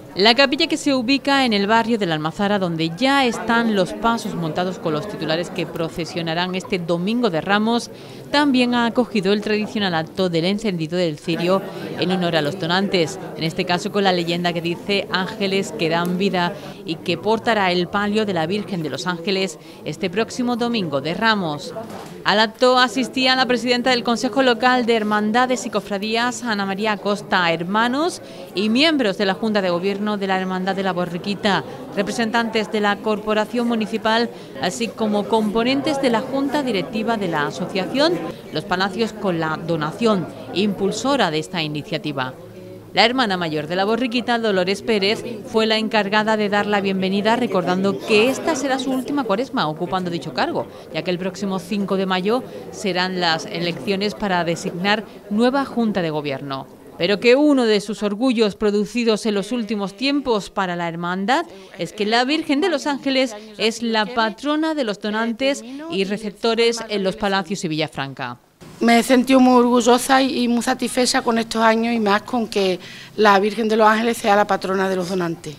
La capilla, que se ubica en el barrio de la Almazara, donde ya están los pasos montados con los titulares que procesionarán este Domingo de Ramos, también ha acogido el tradicional acto del encendido del cirio en honor a los donantes, en este caso con la leyenda que dice "Ángeles que dan vida", y que portará el palio de la Virgen de los Ángeles este próximo Domingo de Ramos. Al acto asistía la presidenta del Consejo Local de Hermandades y Cofradías, Ana María Acosta, hermanos y miembros de la Junta de Gobierno de la Hermandad de la Borriquita, representantes de la Corporación Municipal, así como componentes de la Junta Directiva de la Asociación Los Palacios con la Donación, impulsora de esta iniciativa. La hermana mayor de la Borriquita, Dolores Pérez, fue la encargada de dar la bienvenida, recordando que esta será su última cuaresma ocupando dicho cargo, ya que el próximo 5 de mayo serán las elecciones para designar nueva Junta de Gobierno. Pero que uno de sus orgullos producidos en los últimos tiempos para la hermandad es que la Virgen de los Ángeles es la patrona de los donantes y receptores en los Palacios y Villafranca. Me he sentido muy orgullosa y muy satisfecha con estos años, y más con que la Virgen de los Ángeles sea la patrona de los donantes.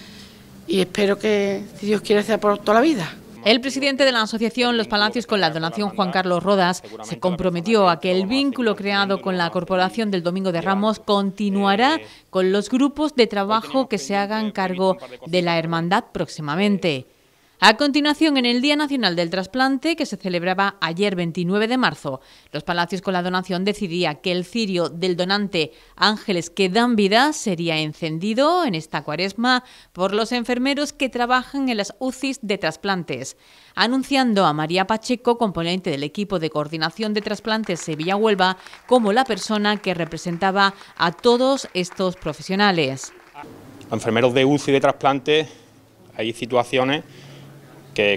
Y espero que, si Dios quiere, sea por toda la vida. El presidente de la asociación Los Palacios con la Donación, Juan Carlos Rodas, se comprometió a que el vínculo creado con la Corporación del Domingo de Ramos continuará con los grupos de trabajo que se hagan cargo de la hermandad próximamente. A continuación, en el Día Nacional del Trasplante, que se celebraba ayer 29 de marzo, Los Palacios con la Donación decidía que el cirio del donante Ángeles que dan vida sería encendido en esta cuaresma por los enfermeros que trabajan en las UCIs de trasplantes, anunciando a María Pacheco, componente del equipo de coordinación de trasplantes Sevilla-Huelva, como la persona que representaba a todos estos profesionales. Enfermeros de UCI de trasplante, hay situaciones que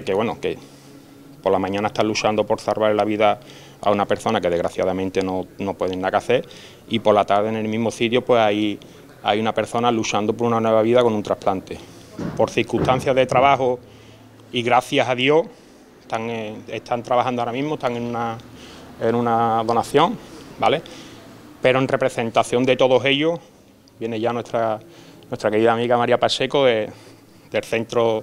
por la mañana están luchando por salvar la vida a una persona que desgraciadamente no pueden nada que hacer, y por la tarde en el mismo sitio pues hay una persona luchando por una nueva vida con un trasplante. Por circunstancias de trabajo y gracias a Dios están trabajando ahora mismo, están en una donación, ¿vale? Pero en representación de todos ellos viene ya nuestra querida amiga María Pacheco del centro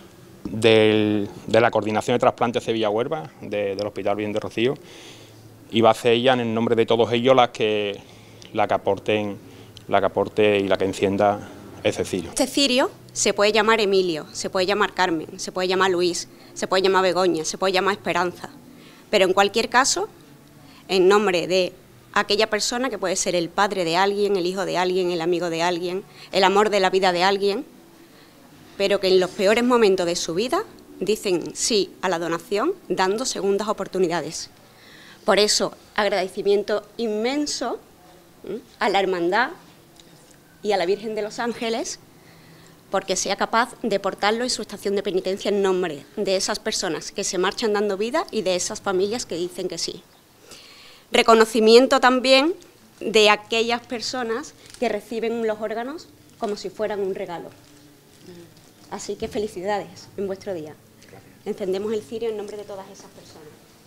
de la Coordinación de Trasplantes Sevilla-Huelva, del Hospital Virgen de Rocío, y va a ser ella, en el nombre de todos ellos, la que aporte y la que encienda ese cirio. Este cirio se puede llamar Emilio, se puede llamar Carmen, se puede llamar Luis, se puede llamar Begoña, se puede llamar Esperanza, pero en cualquier caso, en nombre de aquella persona que puede ser el padre de alguien, el hijo de alguien, el amigo de alguien, el amor de la vida de alguien, pero que en los peores momentos de su vida dicen sí a la donación, dando segundas oportunidades. Por eso, agradecimiento inmenso a la Hermandad y a la Virgen de los Ángeles, porque sea capaz de portarlo en su estación de penitencia en nombre de esas personas que se marchan dando vida y de esas familias que dicen que sí. Reconocimiento también de aquellas personas que reciben los órganos como si fueran un regalo. Así que felicidades en vuestro día. Gracias. Encendemos el cirio en nombre de todas esas personas.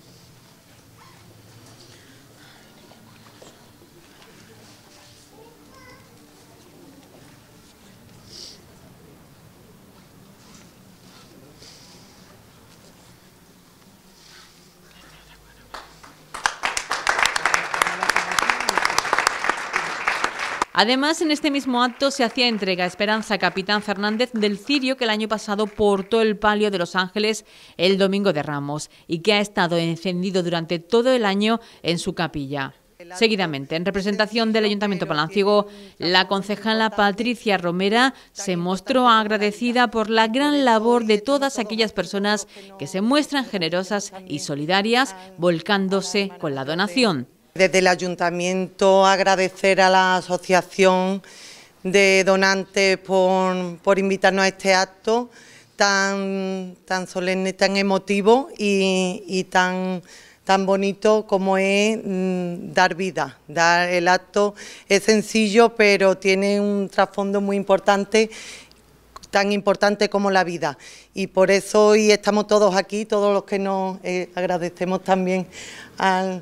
Además, en este mismo acto se hacía entrega a Esperanza Capitán Fernández del cirio que el año pasado portó el palio de los Ángeles el Domingo de Ramos y que ha estado encendido durante todo el año en su capilla. Seguidamente, en representación del Ayuntamiento Palanciego, la concejala Patricia Romera se mostró agradecida por la gran labor de todas aquellas personas que se muestran generosas y solidarias, volcándose con la donación. Desde el Ayuntamiento agradecer a la Asociación de Donantes por invitarnos a este acto tan solemne, tan emotivo y tan bonito como es dar vida. El acto es sencillo, pero tiene un trasfondo muy importante, tan importante como la vida, y por eso hoy estamos todos aquí, todos los que nos agradecemos también al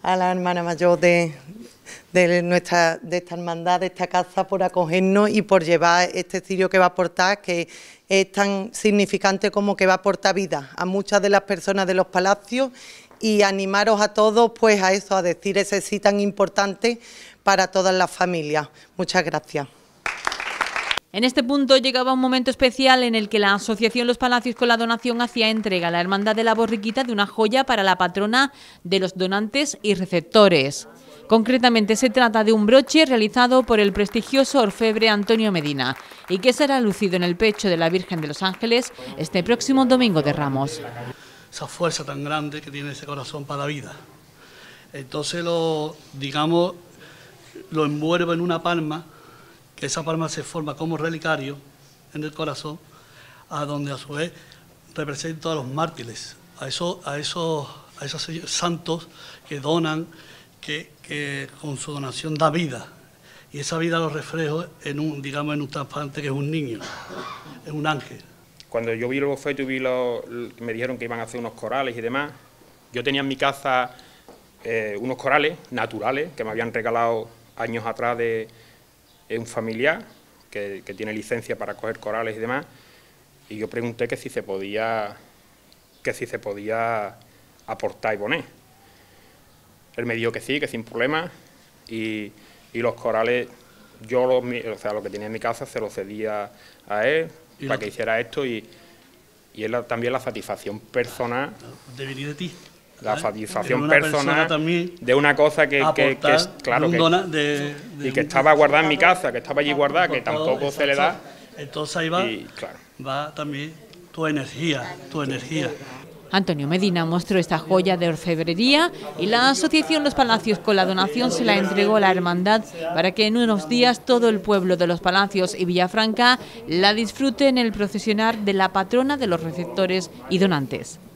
a la hermana mayor de esta hermandad, de esta casa, por acogernos y por llevar este cirio que va a aportar, que es tan significante como que va a aportar vida a muchas de las personas de los palacios, y animaros a todos pues a eso, a decir ese sí tan importante para todas las familias. Muchas gracias. En este punto llegaba un momento especial en el que la Asociación Los Palacios con la Donación hacía entrega a la Hermandad de la Borriquita de una joya para la patrona de los donantes y receptores. Concretamente se trata de un broche realizado por el prestigioso orfebre Antonio Medina y que será lucido en el pecho de la Virgen de los Ángeles este próximo Domingo de Ramos. Esa fuerza tan grande que tiene ese corazón para la vida. Entonces lo envuelve en una palma, que esa palma se forma como relicario en el corazón, a donde a su vez representa a los mártires, a esos santos que donan, que con su donación da vida, y esa vida lo reflejo en un trasplante que es un niño, es un ángel. Cuando yo vi el bofeto y me dijeron que iban a hacer unos corales y demás, yo tenía en mi casa unos corales naturales que me habían regalado años atrás de un familiar que tiene licencia para coger corales y demás, y yo pregunté que si se podía aportar y poner. Él me dijo que sí, que sin problema, y los corales, lo que tenía en mi casa se lo cedía a él para que hiciera esto, y él también la satisfacción personal de venir de ti. La satisfacción personal de una cosa que estaba guardada en mi casa, que estaba allí guardada, que tampoco se le da. Entonces ahí va también tu energía. Antonio Medina mostró esta joya de orfebrería y la Asociación Los Palacios con la Donación se la entregó a la hermandad para que en unos días todo el pueblo de Los Palacios y Villafranca la disfrute en el procesionar de la patrona de los receptores y donantes.